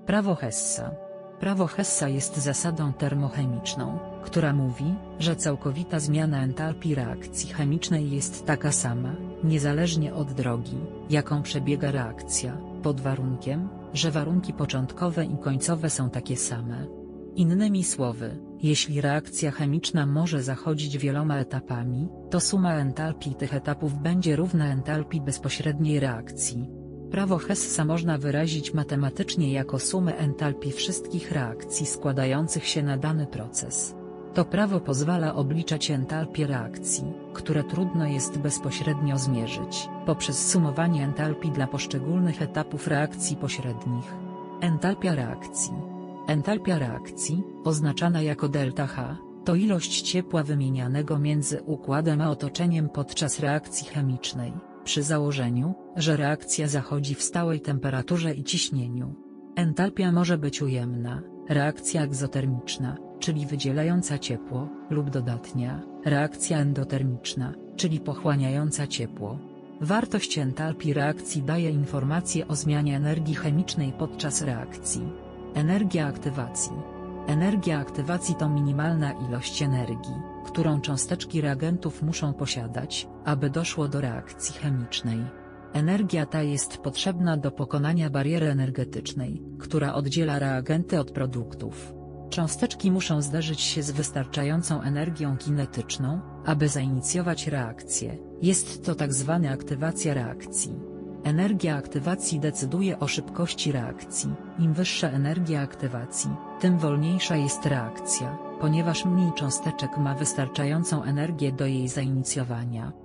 Prawo Hessa. Prawo Hessa jest zasadą termochemiczną, która mówi, że całkowita zmiana entalpii reakcji chemicznej jest taka sama, niezależnie od drogi, jaką przebiega reakcja, pod warunkiem, że warunki początkowe i końcowe są takie same. Innymi słowy, jeśli reakcja chemiczna może zachodzić wieloma etapami, to suma entalpii tych etapów będzie równa entalpii bezpośredniej reakcji. Prawo Hessa można wyrazić matematycznie jako sumę entalpii wszystkich reakcji składających się na dany proces. To prawo pozwala obliczać entalpię reakcji, które trudno jest bezpośrednio zmierzyć, poprzez sumowanie entalpii dla poszczególnych etapów reakcji pośrednich. Entalpia reakcji. Entalpia reakcji, oznaczana jako ΔH, to ilość ciepła wymienianego między układem a otoczeniem podczas reakcji chemicznej, przy założeniu, że reakcja zachodzi w stałej temperaturze i ciśnieniu. Entalpia może być ujemna, reakcja egzotermiczna, czyli wydzielająca ciepło, lub dodatnia, reakcja endotermiczna, czyli pochłaniająca ciepło. Wartość entalpii reakcji daje informację o zmianie energii chemicznej podczas reakcji. Energia aktywacji. Energia aktywacji to minimalna ilość energii, którą cząsteczki reagentów muszą posiadać, aby doszło do reakcji chemicznej. Energia ta jest potrzebna do pokonania bariery energetycznej, która oddziela reagenty od produktów. Cząsteczki muszą zderzyć się z wystarczającą energią kinetyczną, aby zainicjować reakcję. Jest to tzw. aktywacja reakcji. Energia aktywacji decyduje o szybkości reakcji. Im wyższa energia aktywacji, tym wolniejsza jest reakcja, ponieważ mniej cząsteczek ma wystarczającą energię do jej zainicjowania.